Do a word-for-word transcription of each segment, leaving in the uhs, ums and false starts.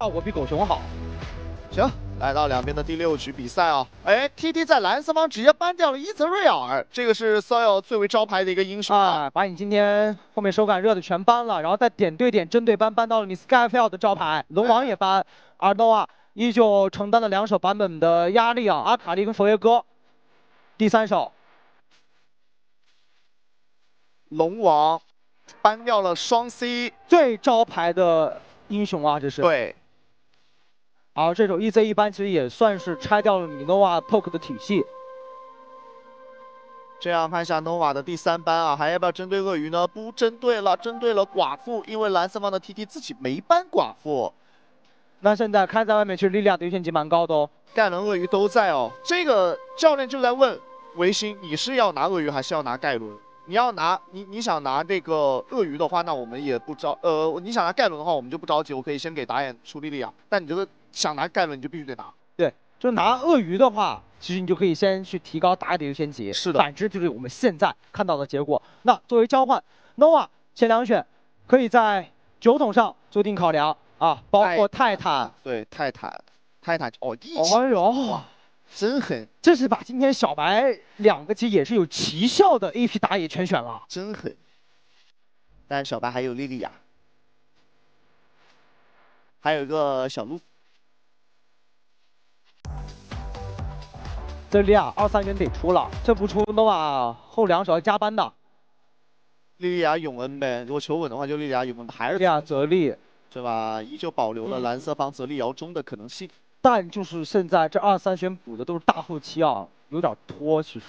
效果比狗熊好。 行，来到两边的第六局比赛啊，哎 ，T T 在蓝色方直接搬掉了伊泽瑞尔，这个是 Soil 最为招牌的一个英雄啊，把你今天后面手感热的全搬了，然后再点对点针对搬搬到了你 Skyfell 的招牌，龙王也搬，而 Nova 依旧承担了两手版本的压力啊，阿卡丽跟佛爷哥，第三手， 龙王搬掉了双 C 最招牌的英雄啊，这是。 对。 而这手 E Z 一般其实也算是拆掉了米诺瓦 poke 的体系。 这样看一下 Nova 的第三班啊，还要不要针对鳄鱼呢？不针对了，针对了寡妇，因为蓝色方的 T T 自己没搬寡妇。 那现在开在外面，其实莉莉娅的优先级蛮高的哦。 盖伦、鳄鱼都在哦。这个教练就在问维新，你是要拿鳄鱼还是要拿盖伦？你要拿你你想拿这个鳄鱼的话，那我们也不着呃，你想拿盖伦的话，我们就不着急，我可以先给打野出莉莉娅。但你这个想拿盖伦，你就必须得拿。 对，就拿鳄鱼的话，其实你就可以先去提高打野的优先级。 是的。 反之就是我们现在看到的结果。那作为交换 ，Nova 前两选可以在酒桶上做定考量啊，包括泰坦。 对，泰坦，泰坦哦，一起。哎呦。 真狠！ 这是把今天小白两个其实也是有奇效的 A P 打野全选了， 真狠。但小白还有莉莉娅，还有一个小鹿。 这莉莉娅二三元得出了，这不出 Nova 后两手要加班的。 莉莉娅永恩呗，如果求稳的话就莉莉娅永恩，还是莉莉娅泽利， 是吧？依旧保留了蓝色方泽利摇中的可能性。 但就是现在这二三选补的都是大后期啊，有点拖其实。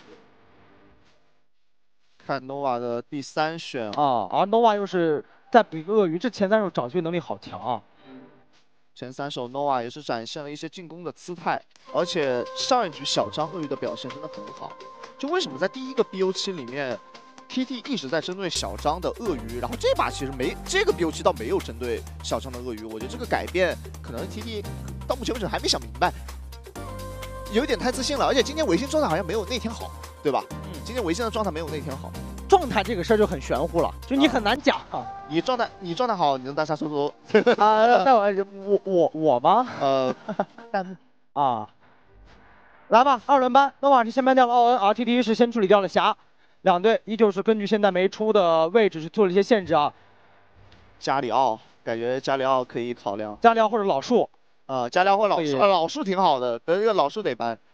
看 Nova 的第三选啊，而 Nova 又是在比鳄鱼，这前三手找机会能力好强啊。 前三手 Nova 也是展现了一些进攻的姿态，而且上一局小张鳄鱼的表现真的很好。就为什么在第一个 B O 七里面 ，T T 一直在针对小张的鳄鱼，然后这把其实没这个 B O 七倒没有针对小张的鳄鱼，我觉得这个改变可能 T T 到目前为止还没想明白，有点太自信了，而且今天维新状态好像没有那天好，对吧？嗯，今天维新的状态没有那天好。 状态这个事儿就很玄乎了，就你很难讲啊。 你状态你状态好，你能大家说说？ 啊，那我我我我吗？ 呃，弹幕啊，来吧，二轮班 ，Nova 是先搬掉了奥恩 ，R T T 是先处理掉了霞，两队依旧是根据现在没出的位置去做了一些限制啊。 加里奥，感觉加里奥可以考量。 加里奥或者老树。 呃，加料或老树，呃，老树挺好的，但这个老树得搬。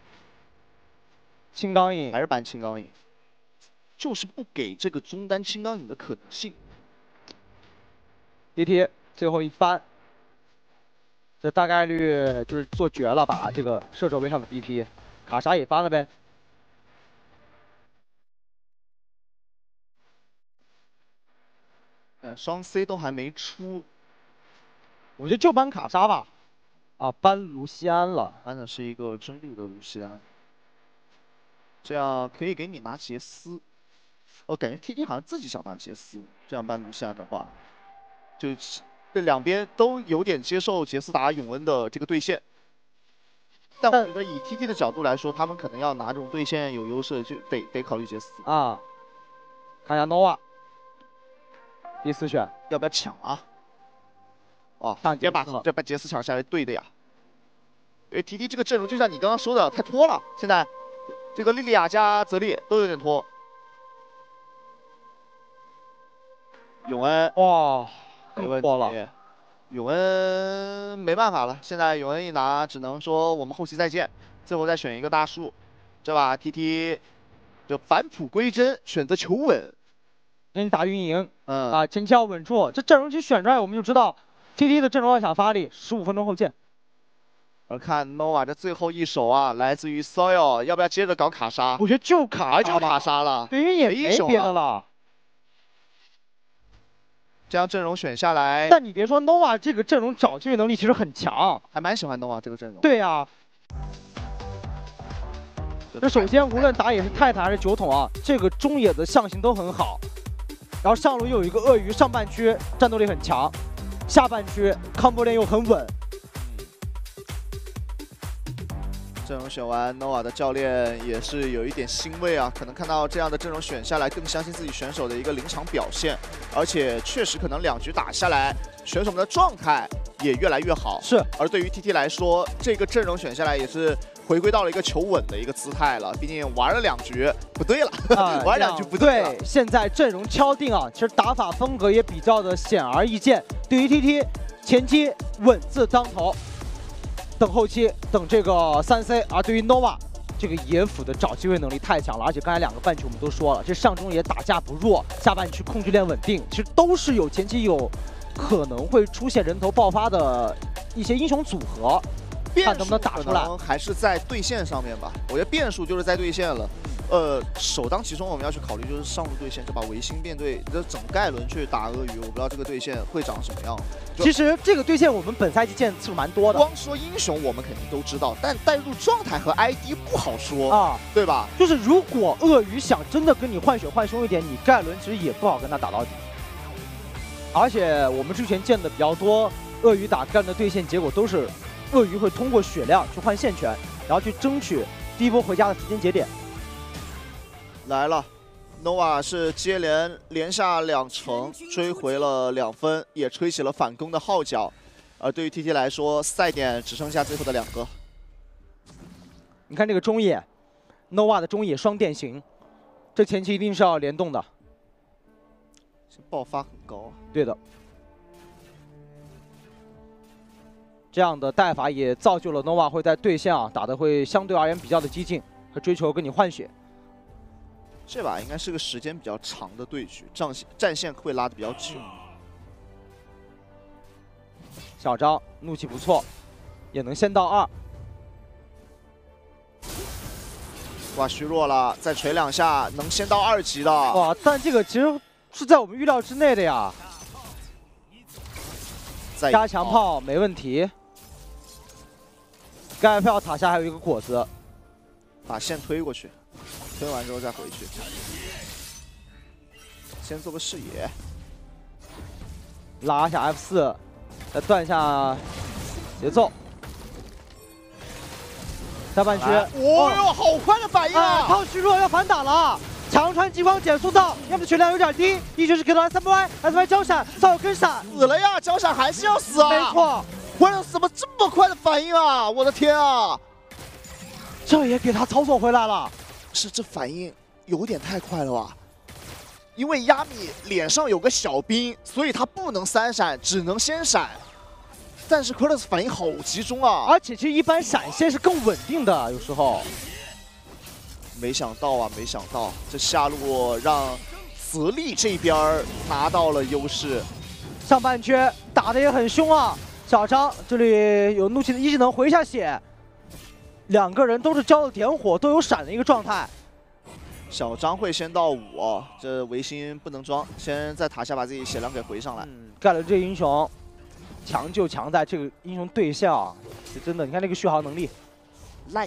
青钢影还是搬青钢影，就是不给这个中单青钢影的可能性。 D T 最后一翻，这大概率就是做绝了，把这个射手位上的 D P 卡莎也翻了呗。 呃，双 C 都还没出， 我觉得就搬卡莎吧。 啊，搬卢锡安了， 搬的是一个真路的卢锡安，这样可以给你拿杰斯。我感觉 T T 好像自己想拿杰斯，这样搬卢锡安的话，就这两边都有点接受杰斯打永恩的这个对线。但我觉得以 T T 的角度来说，他们可能要拿这种对线有优势，就得得考虑杰斯啊。看一下 Nova， 第四选要不要抢啊？ 哦，直接把这把杰斯抢下来，对的呀。因为 T T 这个阵容就像你刚刚说的，太拖了。现在这个莉莉娅加泽利都有点拖。永恩哇， 没问错了。 永恩没办法了，现在永恩一拿，只能说我们后期再见。最后再选一个大树，这把 T T 就返璞归真，选择求稳。 给你打运营， 嗯啊，前期要稳住。这阵容其实选出来，我们就知道。 T T 的阵容要想发力，十五分钟后见。 而看 Nova 这最后一手啊，来自于 Soil， 要不要接着搞卡莎？ 我觉得就卡， 就卡莎了， 对，因为也没别的了。 这样阵容选下来， 但你别说 Nova 这个阵容找机会能力其实很强， 还蛮喜欢 Nova 这个阵容。 对呀、啊。那首先无论打野是泰坦还是酒桶啊，这个中野的象形都很好。然后上路又有一个鳄鱼，上半区战斗力很强。 下半区康波链又很稳， 阵容选完 ，Nova 的教练也是有一点欣慰啊，可能看到这样的阵容选下来，更相信自己选手的一个临场表现，而且确实可能两局打下来，选手们的状态也越来越好。 是， 而对于 T T 来说，这个阵容选下来也是回归到了一个求稳的一个姿态了。毕竟玩了两局不对了，啊、玩两局不对了。 现在阵容敲定啊，其实打法风格也比较的显而易见。对于 T T， 前期稳字当头，等后期等这个三 C。而对于 Nova， 这个野辅的找机会能力太强了，而且刚才两个半局我们都说了，这上中野打架不弱，下半区控制链稳定，其实都是有前期有可能会出现人头爆发的一些英雄组合。 看能不能打出来， 还是在对线上面吧。我觉得变数就是在对线了。呃，首当其冲我们要去考虑就是上路对线，就把维新面对这整盖伦去打鳄鱼，我不知道这个对线会长什么样。 其实这个对线我们本赛季见的次数蛮多的。 光说英雄我们肯定都知道，但带入状态和 I D 不好说啊， 对吧？ 就是如果鳄鱼想真的跟你换血换凶一点，你盖伦其实也不好跟他打到底。而且我们之前见的比较多，鳄鱼打盖伦的对线结果都是。 鳄鱼会通过血量去换线权，然后去争取第一波回家的时间节点。 来了 ，Nova 是接连连下两城，追回了两分，也吹起了反攻的号角。而对于 T T 来说，赛点只剩下最后的两个。 你看这个中野 ，Nova 的中野双电型，这前期一定是要联动的。 爆发很高啊。 对的。 这样的带法也造就了 Nova 会在对线啊打的会相对而言比较的激进，和追求跟你换血。 这把应该是个时间比较长的对局，战线战线会拉的比较久。 小张怒气不错，也能先到二。 哇，虚弱了，再锤两下能先到二级的。 哇，但这个其实是在我们预料之内的呀。加强炮没问题。 盖票塔下还有一个果子， 把线推过去，推完之后再回去，先做个视野， 拉下 F 四，再断下节奏。下半区， 哦哟，好快的反应啊！ 炮虚弱要反打了，强穿激光减速到，要么血量有点低，一直是给到 S M Y，S M Y 交闪，骚扰跟闪， 死了呀！交闪还是要死啊！ 没错。 我有怎么这么快的反应啊！我的天啊！ 这也给他操作回来了。 是这反应有点太快了吧？因为亚米脸上有个小兵，所以他不能三闪，只能先闪。但是 Kratos 反应好集中啊！ 而且其实一般闪现是更稳定的，有时候。 没想到啊，没想到这下路让泽利这边拿到了优势。 上半区打得也很凶啊。 小张这里有怒气的一技能回一下血，两个人都是交了点火，都有闪的一个状态。 小张会先到五，这维新不能装，先在塔下把自己血量给回上来。 嗯，盖了这英雄，强就强在这个英雄对线啊，是真的，你看那个续航能力 ，nice。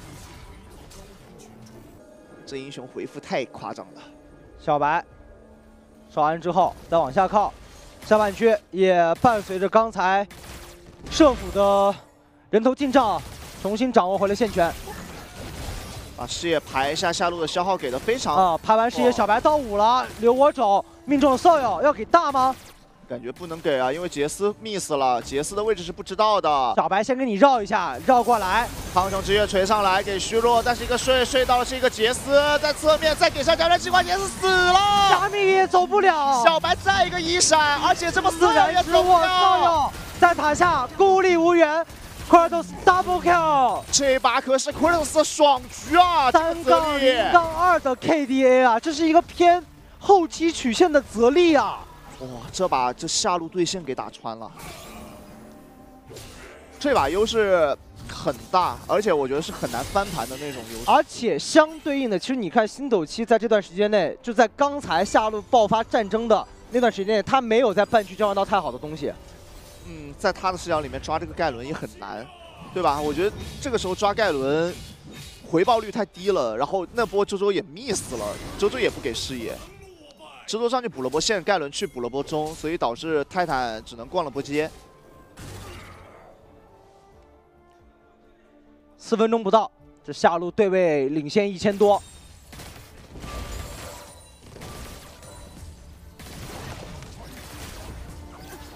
这英雄回复太夸张了。 小白刷完之后再往下靠。 下半区也伴随着刚才社府的人头进账，重新掌握回了线权。 把视野排一下，下路的消耗给的非常啊！排完视野，小白到五了，留我走，命中了 Soil， 要给大吗？ 感觉不能给啊，因为杰斯 miss 了，杰斯的位置是不知道的。 小白先给你绕一下，绕过来， 苍穹之月锤上来给虚弱，但是一个睡睡到了是一个杰斯，在侧面再给上交战激光，杰斯死了， 亚米也走不了。 小白再一个一闪，而且这么自然失误 ，Soil 在塔下孤立无援。 Kratos double kill， 这把可是 Kratos 的爽局啊！ 三杠零杠二的 K D A 啊，这是一个偏后期曲线的泽利啊！ 哇，这把这下路对线给打穿了，这把优势很大，而且我觉得是很难翻盘的那种优势。 而且相对应的，其实你看星斗七在这段时间内，就在刚才下路爆发战争的那段时间内，他没有在半区交换到太好的东西。 嗯，在他的视角里面抓这个盖伦也很难，对吧？我觉得这个时候抓盖伦回报率太低了，然后那波周周也 miss 了，周周也不给视野，周周上去补了波线，盖伦去补了波中，所以导致泰坦只能逛了波街。 四分钟不到，这下路对位领先一千多。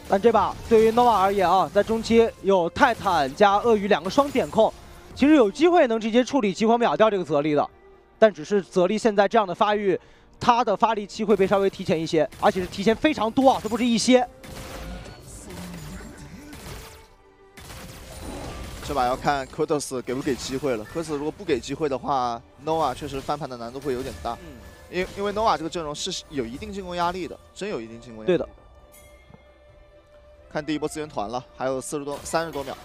但这把对于 nova 而言啊，在中期有泰坦加鳄鱼两个双点控，其实有机会能直接处理激活秒掉这个泽力的，但只是泽力现在这样的发育，他的发力期会被稍微提前一些，而且是提前非常多啊，这不是一些。 这把要看科特斯给不给机会了。科特斯如果不给机会的话 ，nova 确实翻盘的难度会有点大。嗯，因因为 nova 这个阵容是有一定进攻压力的，真有一定进攻压力。 对的。 看第一波资源团了，还有四十多、三十多秒。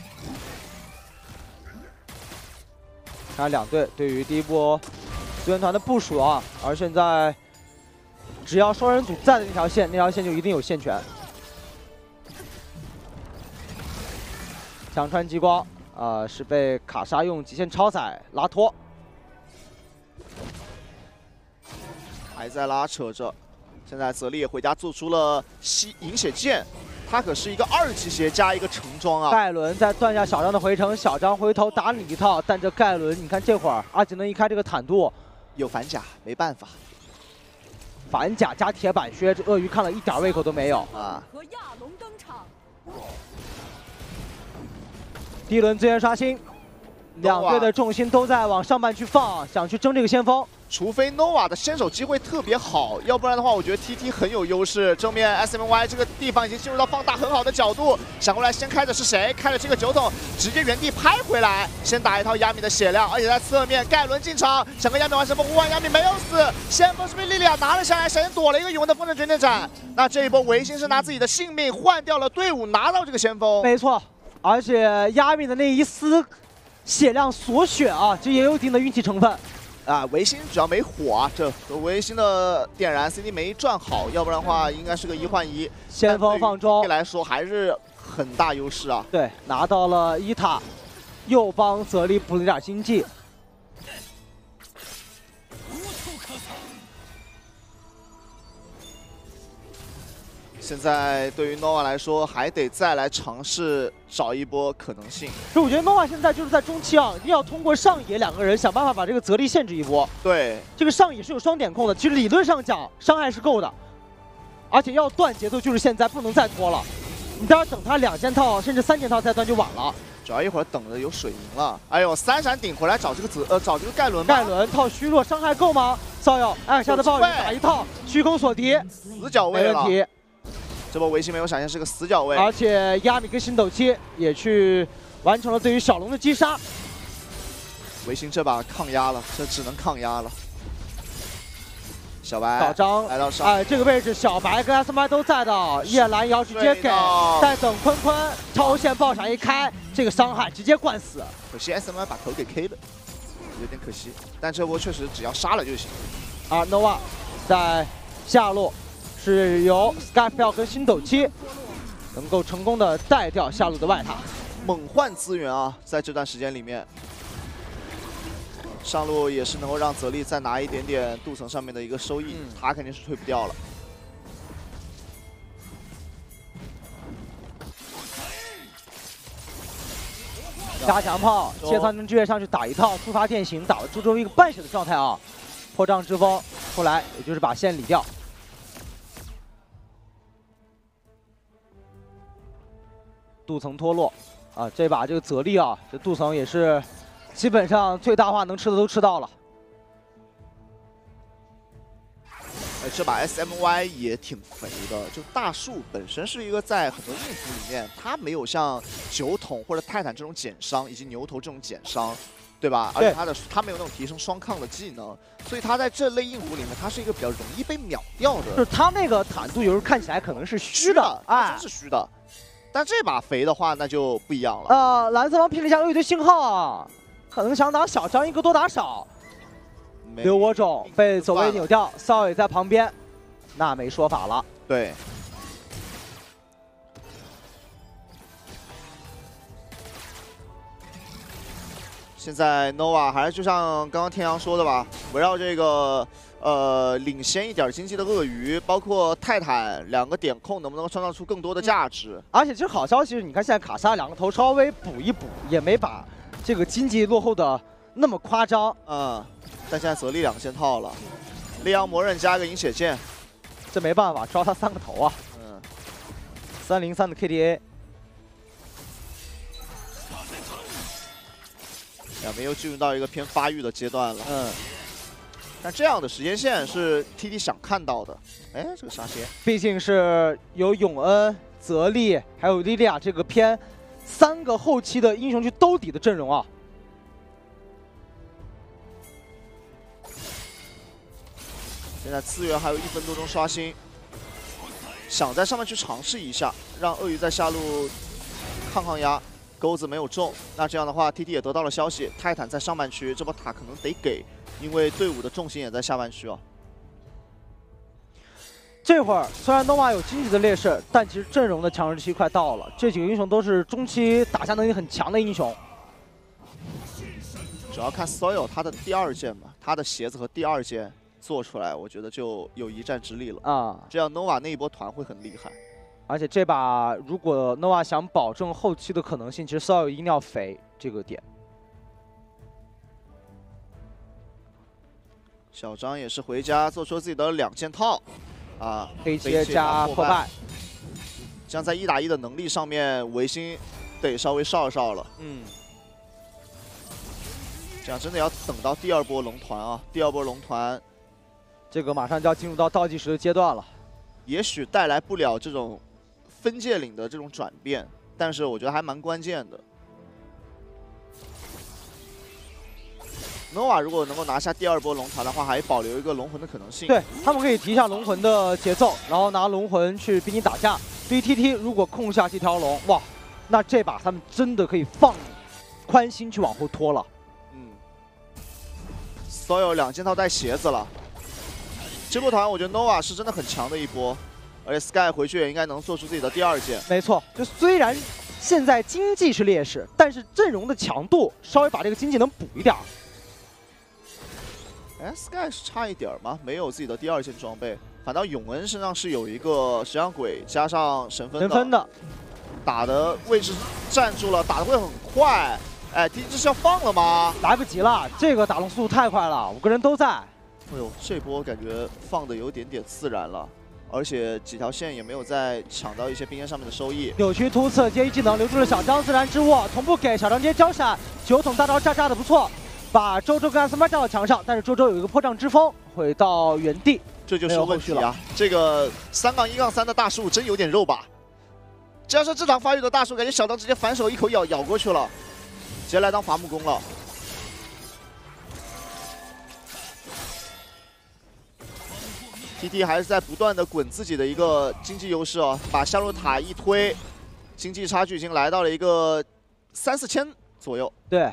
看两队对于第一波资源团的部署啊，而现在只要双人组在的那条线，那条线就一定有线权。抢穿激光啊、呃，是被卡莎用极限超载拉脱， 还在拉扯着。现在泽力也回家做出了吸饮血剑。 他可是一个二级鞋加一个橙装啊！ 盖伦在断下小张的回城，小张回头打你一套，但这盖伦，你看这会儿阿吉能一开这个坦度， 有反甲没办法， 反甲加铁板靴，这鳄鱼看了一点胃口都没有啊！ 和亚龙登场， 第一轮资源刷新，两队的重心都在往上半区放，想去争这个先锋。 除非 nova 的先手机会特别好，要不然的话，我觉得 T T 很有优势。正面 S M Y 这个地方已经进入到放大很好的角度，想过来先开的是谁？开了这个酒桶，直接原地拍回来，先打一套亚米的血量，而且在侧面盖伦进场，想跟亚米玩什么？呼唤亚米没有死，先锋是被莉莉娅拿了下来，闪现躲了一个永恒的风筝绝地斩。那这一波维新是拿自己的性命换掉了队伍，拿到这个先锋。 没错，而且亚米的那一丝血量所选啊，这也有一定的运气成分。 啊，维新主要没火啊，这维新的点燃 C D 没转好，要不然的话应该是个一换一。 先锋放中来说还是很大优势啊。 对，拿到了伊塔，又帮泽力补了点经济。 现在对于 nova 来说，还得再来尝试找一波可能性。 所以我觉得 nova 现在就是在中期啊，一定要通过上野两个人想办法把这个泽力限制一波。 对， 这个上野是有双点控的，其实理论上讲伤害是够的，而且要断节奏就是现在，不能再拖了。你待会儿等他两件套甚至三件套再断就晚了。 主要一会儿等着有水银了。哎呦，三闪顶回来找这个泽呃找这个盖伦。 盖伦套虚弱，伤害够吗？骚扰艾莎的暴雨打一套，虚空锁敌， 死角位了。 没问题。 这波维新没有闪现，是个死角位， 而且亚米跟星斗七也去完成了对于小龙的击杀。 维新这把抗压了，这只能抗压了。小白， 小张来到上， 哎，这个位置小白跟 S M Y 都在的，叶蓝瑶直接给，再等坤坤超线爆闪一开，这个伤害直接灌死。 可惜 S M Y 把头给 K 了，有点可惜。但这波确实只要杀了就行。 而 nova 在下路。 是由 Skyfell 跟星斗七能够成功的带掉下路的外塔， 猛换资源啊！在这段时间里面，上路也是能够让泽力再拿一点点镀层上面的一个收益，嗯、他肯定是退不掉了。 加强炮，切三针巨月上去打一套，触发电刑，打了出周一个半血的状态啊！破障之风出来，也就是把线理掉。 镀层脱落，啊，这把这个泽力啊，这镀层也是基本上最大化能吃的都吃到了。 哎，这把 S M Y 也挺肥的，就大树本身是一个在很多硬服里面，它没有像酒桶或者泰坦这种减伤，以及牛头这种减伤，对吧？而且它的它没有那种提升双抗的技能，所以它在这类硬服里面，它是一个比较容易被秒掉的。 就是它那个坦度有时候看起来可能是虚的， 哎，真是虚的。 但这把肥的话，那就不一样了。 呃，蓝色方拼了一下鳄鱼的信号啊，可能想打小张一个多打少。留我种被走位扭掉，骚也在旁边，那没说法了。 对。现在 nova 还是就像刚刚天阳说的吧，围绕这个。 呃，领先一点经济的鳄鱼，包括泰坦两个点控，能不能创造出更多的价值？ 嗯、而且其实好消息是，你看现在卡莎两个头稍微补一补，也没把这个经济落后的那么夸张。 嗯，但现在泽力两个线套了，烈阳魔刃加一个饮血剑， 这没办法，招他三个头啊。 嗯， 三零三的 K D A。 两边又进入到一个偏发育的阶段了。 嗯， 但这样的时间线是 T T 想看到的。哎，这个杀鞋， 毕竟是有永恩、泽丽还有莉莉娅这个偏三个后期的英雄去兜底的阵容啊。 现在资源还有一分多钟刷新，想在上面去尝试一下，让鳄鱼在下路抗抗压。 钩子没有中，那这样的话 ，T T 也得到了消息，泰坦在上半区，这波塔可能得给，因为队伍的重心也在下半区哦。 这会儿虽然 Nova 有经济的劣势，但其实阵容的强势期快到了，这几个英雄都是中期打下能力很强的英雄。 主要看 Soil 他的第二件吧，他的鞋子和第二件做出来，我觉得就有一战之力了啊。这样 Nova 那一波团会很厉害。 而且这把如果 Nova 想保证后期的可能性，其实 Soil 一定要肥这个点。 小张也是回家做出自己的两件套，啊， 黑切加破败， 这样在一打一的能力上面，维新得稍微哨哨了。嗯，这样真的要等到第二波龙团啊，第二波龙团， 这个马上就要进入到倒计时的阶段了。 也许带来不了这种 分界岭的这种转变，但是我觉得还蛮关键的。Nova 如果能够拿下第二波龙团的话，还保留一个龙魂的可能性。 对他们可以提一下龙魂的节奏，然后拿龙魂去逼你打架。对于 T T 如果控下这条龙，哇，那这把他们真的可以放宽心去往后拖了。 嗯，所有两件套带鞋子了。这波团我觉得 Nova 是真的很强的一波。 而且 Sky 回去也应该能做出自己的第二件。 没错，就虽然现在经济是劣势，但是阵容的强度稍微把这个经济能补一点。 哎 ，Sky 是差一点吗？没有自己的第二件装备，反倒永恩身上是有一个石像鬼加上神分的。神分的，打的位置站住了，打的会很快。哎 ，T T 这是要放了吗？ 来不及了，这个打龙速度太快了，五个人都在。 哎呦，这波感觉放的有点点自然了。 而且几条线也没有再抢到一些兵线上面的收益。 扭曲突刺接一技能留住了小张，自然之握同步给小张接交闪，九筒大招炸炸的不错，把周周跟 S M 炸到墙上，但是周周有一个破障之风，回到原地， 这就是问题啊！这个三杠一杠三的大树真有点肉吧？加上这场发育的大树，感觉小张直接反手一口咬咬过去了，直接来当伐木工了。 T T 还是在不断的滚自己的一个经济优势哦，把下路塔一推，经济差距已经来到了一个三四千左右。 对。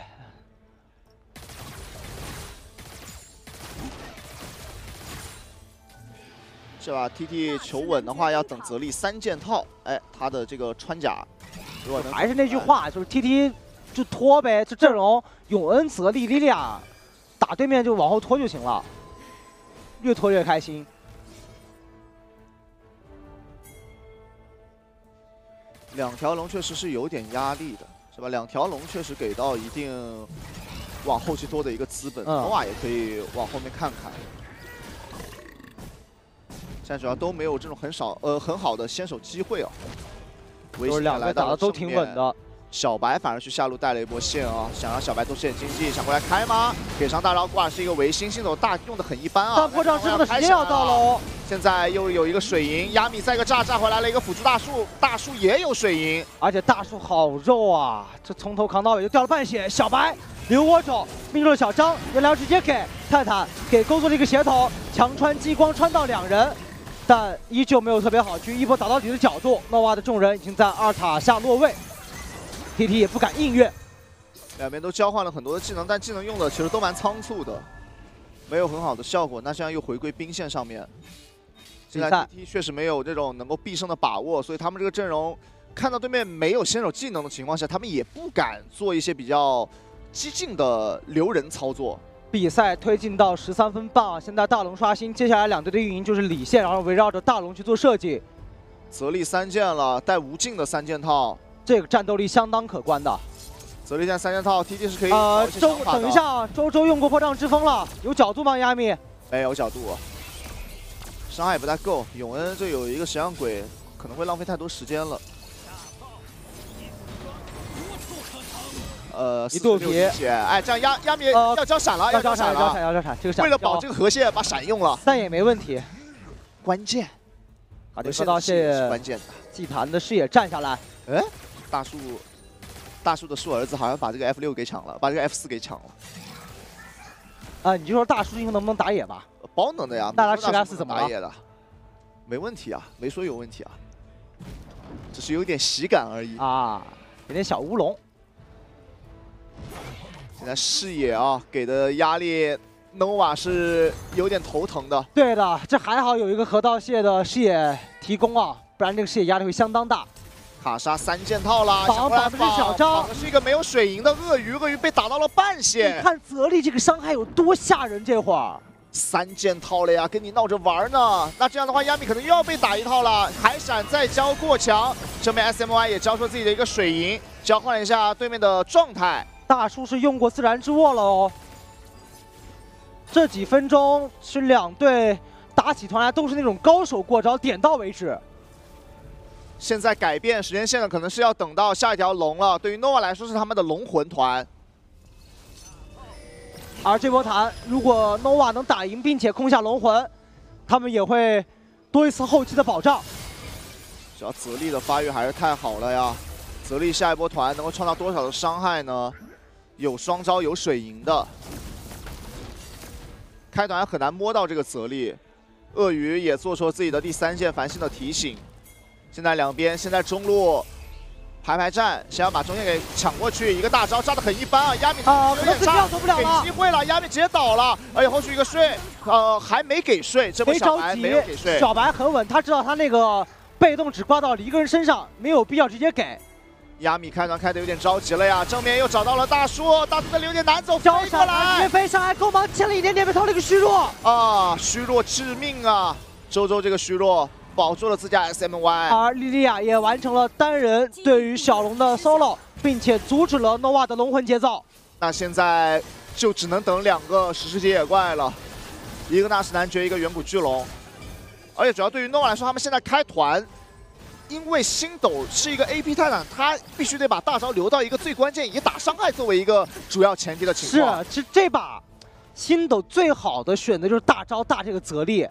是吧 ？T T 求稳的话，要等泽丽三件套。哎，他的这个穿甲，如果能还是那句话，就是 T T 就拖呗，这阵容永恩、泽丽、莉莉娅打对面就往后拖就行了，越拖越开心。 两条龙确实是有点压力的，是吧？两条龙确实给到一定往后期多的一个资本，诺瓦、嗯、也可以往后面看看。现在主要都没有这种很少呃很好的先手机会哦。 就是两个打的都挺稳的。 小白反而去下路带了一波线啊，想让小白多吃点经济，想过来开吗？给上大招，挂是一个维新，新手大用的很一般啊。 大破障之后的时间要到了哦。 现在又有一个水银，亚米再一个炸炸回来了一个辅助大树，大树也有水银， 而且大树好肉啊，这从头扛到尾就掉了半血。小白留我走，命中了小张，原来直接给泰坦给勾做了一个协同，强穿激光穿到两人，但依旧没有特别好去一波打到底的角度。诺瓦的众人已经在二塔下落位。 T T 也不敢应援， 两边都交换了很多的技能，但技能用的其实都蛮仓促的，没有很好的效果。那现在又回归兵线上面，现在 T T 确实没有这种能够必胜的把握，所以他们这个阵容看到对面没有先手技能的情况下，他们也不敢做一些比较激进的留人操作。 比赛推进到十三分半，现在大龙刷新，接下来两队的运营就是理线，然后围绕着大龙去做设计。 泽丽三件了，带无尽的三件套。 这个战斗力相当可观的， 泽丽现在三件套 ，T T 是可以呃，周等一下，周周用过破障之风了，有角度吗？亚米？ 没有角度，伤害不太够。永恩这有一个石像鬼，可可能会浪费太多时间了。呃， 一肚皮， 哎，这样压压米要交闪了， 要交闪， 要交闪，要交闪，这个闪为了保这个河蟹，把闪用了， 但也没问题， 关键。 啊，这河道蟹是关键的。 祭坛的视野站下来， 哎，大树，大树的树儿子好像把这个 F 六给抢了，把这个 F 四给抢了。 啊，你就说大树今后能不能打野吧？ 包能的呀， 那他吃 F 四怎么打野的？没问题啊，没说有问题啊，只是有点喜感而已啊，有点小乌龙。 现在视野啊给的压力 ，nova 是有点头疼的。 对的，这还好有一个河道蟹的视野提供啊，不然这个视野压力会相当大。 卡莎三件套啦， 绑绑的是小张， 绑的是一个没有水银的鳄鱼，鳄鱼被打到了半血。 你看泽力这个伤害有多吓人，这会儿三件套了呀，跟你闹着玩呢。那这样的话，亚米可能又要被打一套了。海闪再交过墙，这边 S M Y 也交出自己的一个水银，交换了一下对面的状态。 大叔是用过自然之握了哦，这几分钟是两队打起团来都是那种高手过招，点到为止。 现在改变时间线的可能是要等到下一条龙了。对于 nova 来说是他们的龙魂团， 而这波团如果 nova 能打赢并且控下龙魂，他们也会多一次后期的保障。 只要泽力的发育还是太好了呀，泽力下一波团能够创造多少的伤害呢？ 有双招有水银的，开团很难摸到这个泽力。鳄鱼也做出了自己的第三件繁星的提醒。现在两边现在中路排排站，想要把中线给抢过去，一个大招炸得很一般啊！亚米啊， 有点差， 做不了了， 给机会了，亚米直接倒了，而且后续一个睡，呃，还没给睡，这波小白没有给睡。 小白很稳，他知道他那个被动只挂到了一个人身上，没有必要直接给。 亚米开团开的有点着急了呀，正面又找到了大叔，大叔这里有点难走，飞过来， 直接飞上来，够忙欠了一点点，被掏了一个虚弱啊，虚弱致命啊！周周这个虚弱保住了自家 S M Y， 而莉莉娅也完成了单人对于小龙的 solo， 并且阻止了 nova 的龙魂节奏。 那现在就只能等两个史诗级野怪了，一个纳什男爵，一个远古巨龙，而且主要对于 nova 来说，他们现在开团。 因为星斗是一个 A P 泰坦，他必须得把大招留到一个最关键以打伤害作为一个主要前提的情况。 是，这这把星斗最好的选择就是大招大这个泽力。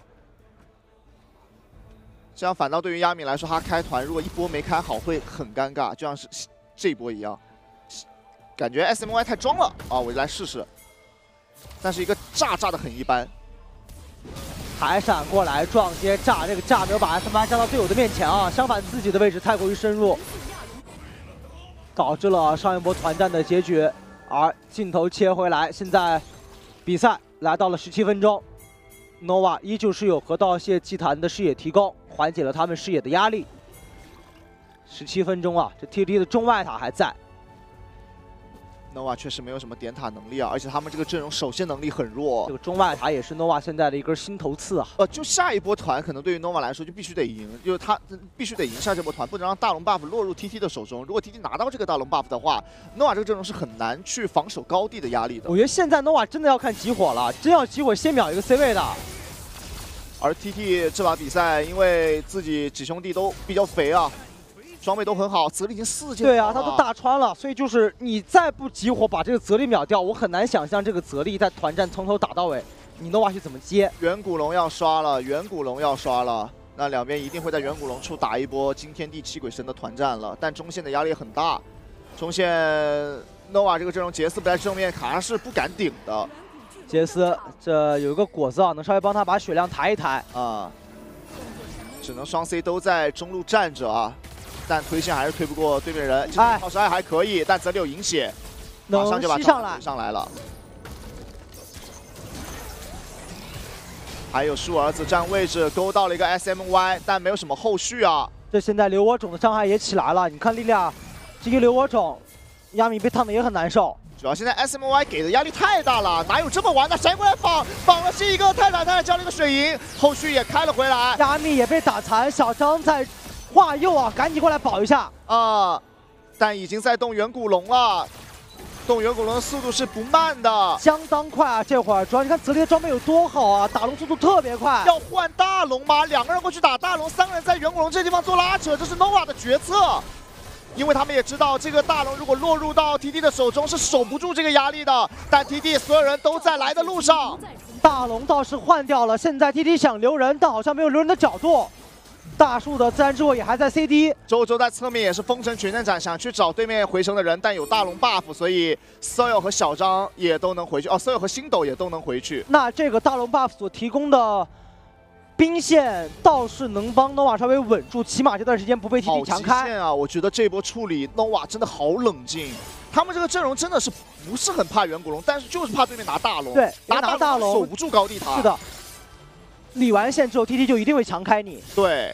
这样反倒对于亚米来说，他开团如果一波没开好会很尴尬，就像是这一波一样。感觉 S M Y 太装了啊，我就来试试。但是一个炸炸的很一般。 海闪过来撞接炸，这个炸没有把 S M Y 站到队友的面前啊，相反自己的位置太过于深入，导致了上一波团战的结局。而镜头切回来，现在比赛来到了十七分钟 ，nova 依旧是有河道蟹祭坛的视野提供，缓解了他们视野的压力。十七分钟啊，这 T T 的中外塔还在。 nova 确实没有什么点塔能力啊，而且他们这个阵容守线能力很弱。 这个中外塔也是 nova 现在的一根心头刺啊。 呃，就下一波团可能对于 nova 来说就必须得赢，就是他必须得赢下这波团，不能让大龙 buff 落入 T T 的手中。如果 T T 拿到这个大龙 buff 的话 ，nova 这个阵容是很难去防守高地的压力的。 我觉得现在 nova 真的要看集火了，真要集火先秒一个 C 位的。 而 T T 这把比赛，因为自己几兄弟都比较肥啊。 装备都很好，泽力已经四件。 对啊，他都大穿了，所以就是你再不集火把这个泽力秒掉，我很难想象这个泽力在团战从头打到尾，你 nova 去怎么接？ 远古龙要刷了，远古龙要刷了，那两边一定会在远古龙处打一波惊天地泣鬼神的团战了。但中线的压力很大，中线 nova 这个阵容杰斯不在正面，卡莎是不敢顶的。 杰斯这有一个果子啊，能稍微帮他把血量抬一抬啊，只能双 C 都在中路站着啊。 但推线还是推不过对面人，这个套伤害还可以，但泽里有银血，马上就把上来上来了。还有树儿子占位置，勾到了一个 S M Y， 但没有什么后续啊。 这现在留我种的伤害也起来了，你看莉莉娅这个留我种，亚米被烫的也很难受。 主要现在 S M Y 给的压力太大了，哪有这么玩的？闪过来绑绑了是一个泰坦，泰坦交了一个水银，后续也开了回来。 亚米也被打残，小张在。 化右啊，赶紧过来保一下啊！但已经在动远古龙了， 动远古龙的速度是不慢的， 相当快啊！这会儿主要你看泽力的装备有多好啊，打龙速度特别快。 要换大龙吗？两个人过去打大龙，三个人在远古龙这地方做拉扯，这是 Nova 的决策。因为他们也知道，这个大龙如果落入到 T T 的手中，是守不住这个压力的。但 T T 所有人都在来的路上， 大龙倒是换掉了，现在 T T 想留人，但好像没有留人的角度。大树的自然之握也还在 C D， 周周在侧面也是风城群阵斩，想去找对面回城的人，但有大龙 buff， 所以 Soil 和小张也都能回去，哦 ，Soil 和星斗也都能回去。 那这个大龙 buff 所提供的兵线倒是能帮 Nova 稍微稳住，起码这段时间不被 T T 强开。 好极限啊！我觉得这波处理 Nova 真的好冷静，他们这个阵容真的是不是很怕远古龙，但是就是怕对面拿大龙， 对， 拿拿大龙守不住高地塔。 是的，理完线之后 T T 就一定会强开你。 对。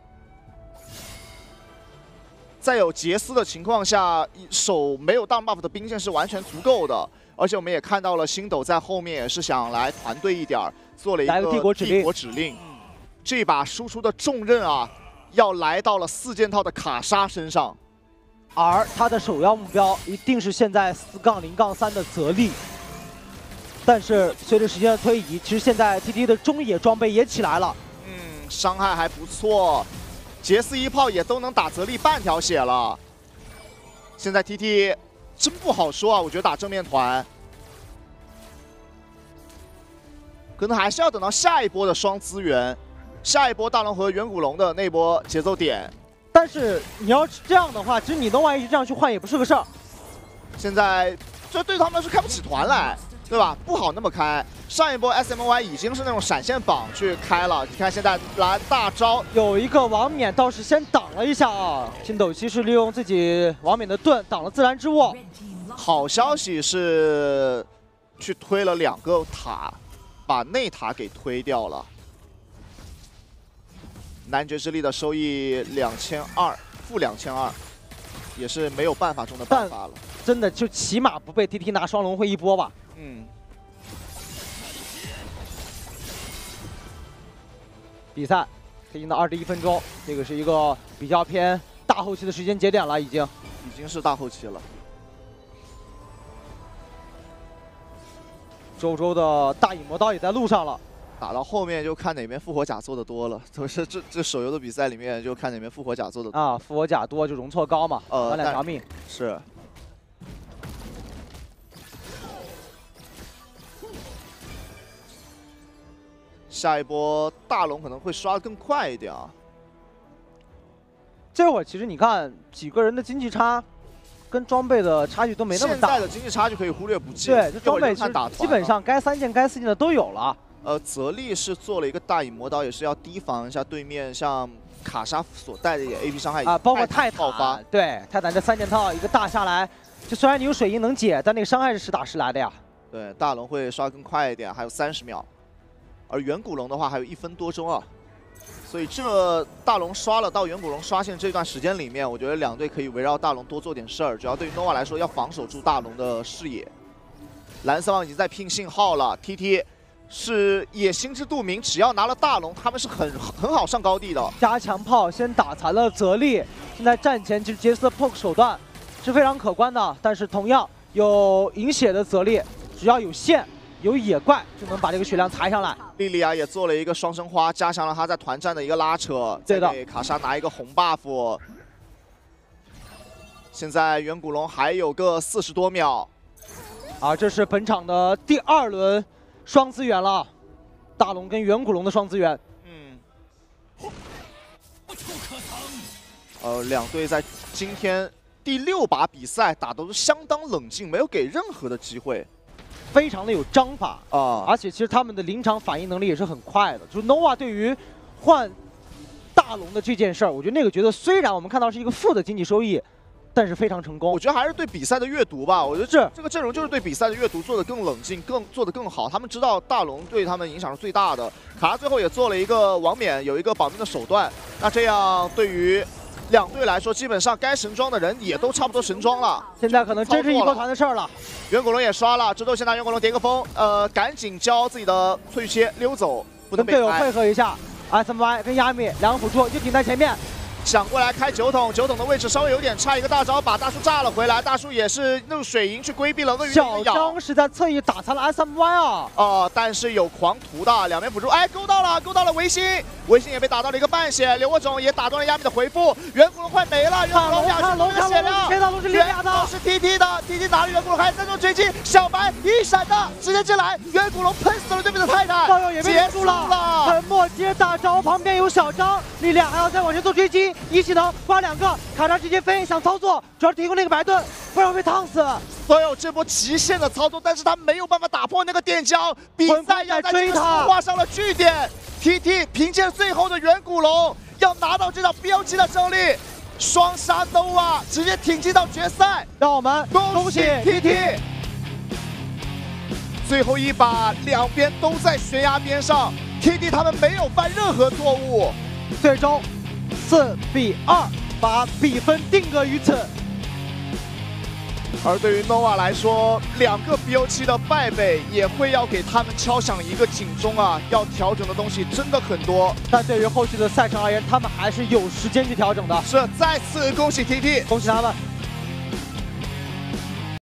在有杰斯的情况下，守没有大 buff 的兵线是完全足够的。而且我们也看到了星斗在后面也是想来团队一点，做了一个帝国指令。 帝国指令，这把输出的重任啊，要来到了四件套的卡莎身上。 而他的首要目标一定是现在四杠零杠三的泽力。但是随着时间的推移，其实现在 T T 的中野装备也起来了。 嗯，伤害还不错。杰斯一炮也都能打泽力半条血了，现在 T T 真不好说啊，我觉得打正面团，可能还是要等到下一波的双资源，下一波大龙和远古龙的那波节奏点。 但是你要是这样的话，其实你能万一这样去换也不是个事儿。 现在这对他们来说开不起团来，对吧？不好那么开。上一波 S M Y 已经是那种闪现榜去开了，你看现在来大招， 有一个王冕倒是先挡了一下啊。星斗西是利用自己王冕的盾挡了自然之握。 好消息是去推了两个塔，把内塔给推掉了。男爵之力的收益两千二，负两千二，也是没有办法中的办法了。 真的就起码不被 T T 拿双龙会一波吧。 嗯。 比赛推进到二十一分钟，这个是一个比较偏大后期的时间节点了，已经已经是大后期了。 周周的大影魔刀也在路上了， 打到后面就看哪边复活甲做的多了，都是这这手游的比赛里面就看哪边复活甲做的多啊，复活甲多就容错高嘛， 呃， 两条命是。下一波大龙可能会刷得更快一点啊。 这会儿其实你看几个人的经济差，跟装备的差距都没那么大。 现在的经济差距可以忽略不计。 对，这装备其实基本上该三件、该四件的都有了。 呃，泽力是做了一个大影魔刀，也是要提防一下对面像卡莎所带的一点 A P 伤害啊，包括泰爆发。 对，泰坦这三件套一个大下来，就虽然你有水银能解，但那个伤害是实打实来的呀。 对，大龙会刷更快一点，还有三十秒。而远古龙的话还有一分多钟啊，所以这大龙刷了到远古龙刷线这段时间里面，我觉得两队可以围绕大龙多做点事儿。主要对于 Nova 来说，要防守住大龙的视野。蓝色网已经在拼信号了 ，T T 是也心知肚明，只要拿了大龙，他们是很很好上高地的。 加强炮先打残了泽力，现在战前其实杰斯的 poke 手段是非常可观的，但是同样有饮血的泽力，只要有线。有野怪就能把这个血量抬上来。 莉莉娅也做了一个双生花，加强了她在团战的一个拉扯。 对的， 给卡莎拿一个红 buff。现在远古龙还有个四十多秒。 啊，这是本场的第二轮双资源了，大龙跟远古龙的双资源。 嗯。呃，两队在今天第六把比赛打得都相当冷静，没有给任何的机会。 非常的有章法啊， 而且其实他们的临场反应能力也是很快的。就是 Nova 对于换大龙的这件事儿，我觉得那个角色虽然我们看到是一个负的经济收益，但是非常成功。 我觉得还是对比赛的阅读吧。我觉得这这个阵容就是对比赛的阅读做得更冷静，更做得更好。他们知道大龙对他们影响是最大的。卡莎最后也做了一个王冕，有一个保命的手段。那这样对于两队来说，基本上该神装的人也都差不多神装了。 现在可能真是一波团的事儿了。 远古龙也刷了，之后先拿远古龙叠个风，呃，赶紧交自己的翠玉切溜走，不能被跟队友配合一下。S M Y 跟亚米两个辅助就顶在前面， 想过来开九筒，九筒的位置稍微有点差，一个大招把大树炸了回来，大树也是用水银去规避了鳄鱼的小咬。 张是在侧翼打残了 S M Y 啊。 哦，但是有狂徒的，两边辅助，哎，勾到了，勾到了维新，维新也被打到了一个半血，刘国种也打断了亚米的回复，远古龙快没了，远古龙两十多的血量， 天堂龙是连俩的， 是 T T 的 ，T T 打了远古龙还在做追击，小白一闪的直接进来，远古龙喷死了对面的泰坦， 道友也被结束了，沉默接大招，旁边有小张，你俩还要再往前做追击，一技能刮两个，卡扎直接飞，想操作，主要是提供那个白盾，不然会被烫死。 所有这波极限的操作，但是他没有办法打破那个点胶，比赛要在这个时候画上了句点。T T 凭借最后的远古龙，要拿到这场标记的胜利，双杀 Nova 直接挺进到决赛， 让我们恭喜 T T。 最后一把，两边都在悬崖边上 ，T T 他们没有犯任何错误， 最终四比二把比分定格于此。 而对于 Nova 来说，两个 B O 七 的败北也会要给他们敲响一个警钟啊！要调整的东西真的很多。 但对于后续的赛程而言，他们还是有时间去调整的。 是，再次恭喜 T T， 恭喜他们。